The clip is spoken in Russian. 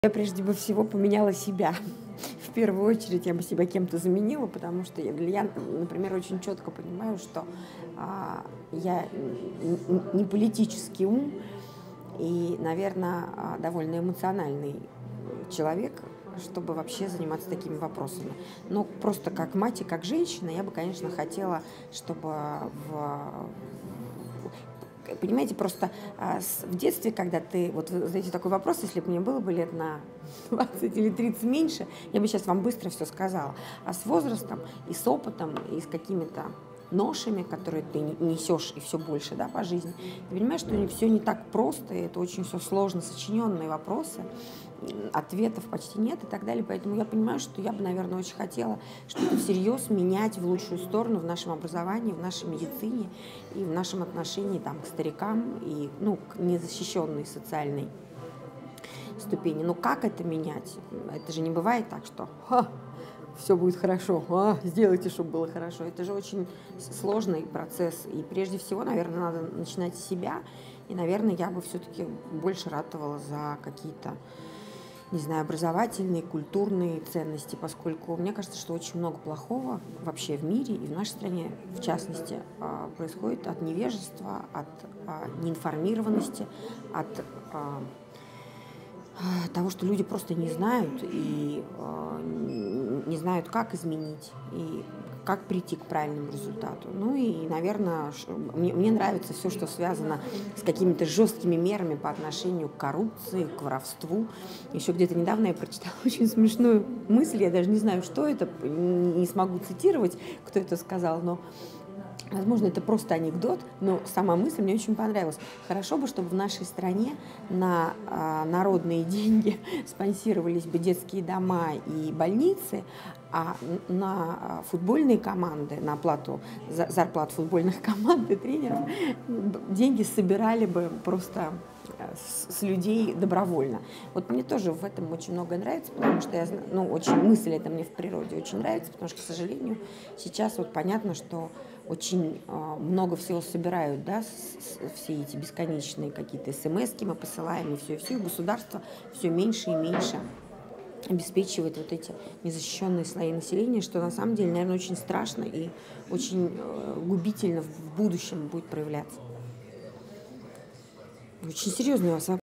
Я прежде бы всего поменяла себя. В первую очередь я бы себя кем-то заменила, потому что я, например, очень четко понимаю, что я не политический ум и, наверное, довольно эмоциональный человек, чтобы вообще заниматься такими вопросами. Но просто как мать и как женщина я бы, конечно, хотела, чтобы понимаете, просто в детстве, когда ты, вот вы задаете такой вопрос, если бы мне было бы лет на 20 или 30 меньше, я бы сейчас вам быстро все сказала. А с возрастом и с опытом, и с какими-то ношами, которые ты несешь и все больше, да, по жизни, ты понимаешь, что все не так просто, и это очень все сложно сочиненные вопросы, ответов почти нет и так далее. Поэтому я понимаю, что я бы, наверное, очень хотела что-то всерьез менять в лучшую сторону в нашем образовании, в нашей медицине и в нашем отношении там, к старикам и к незащищенной социальной ступени. Но как это менять? Это же не бывает так, что все будет хорошо, сделайте, чтобы было хорошо. Это же очень сложный процесс. И прежде всего, наверное, надо начинать с себя. И, наверное, я бы все-таки больше ратовала за какие-то, не знаю, образовательные, культурные ценности, поскольку мне кажется, что очень много плохого вообще в мире и в нашей стране, в частности, происходит от невежества, от неинформированности, от того, что люди просто не знают и не знают, как изменить и как прийти к правильному результату. Ну и, наверное, мне нравится все, что связано с какими-то жесткими мерами по отношению к коррупции, к воровству. Еще где-то недавно я прочитала очень смешную мысль, я даже не знаю, что это, не смогу цитировать, кто это сказал, но возможно, это просто анекдот, но сама мысль мне очень понравилась. Хорошо бы, чтобы в нашей стране на народные деньги спонсировались бы детские дома и больницы, а на футбольные команды, на оплату зарплат футбольных команд и тренеров деньги собирали бы просто с людей добровольно. Вот мне тоже в этом очень много нравится, потому что я знаю, очень мысль эта мне в природе очень нравится, потому что, к сожалению, сейчас вот понятно, что очень много всего собирают, да, все эти бесконечные какие-то смс-ки мы посылаем, и все, и государство все меньше и меньше обеспечивает вот эти незащищенные слои населения, что на самом деле, наверное, очень страшно и очень губительно в будущем будет проявляться. Очень серьезный у вас вопрос.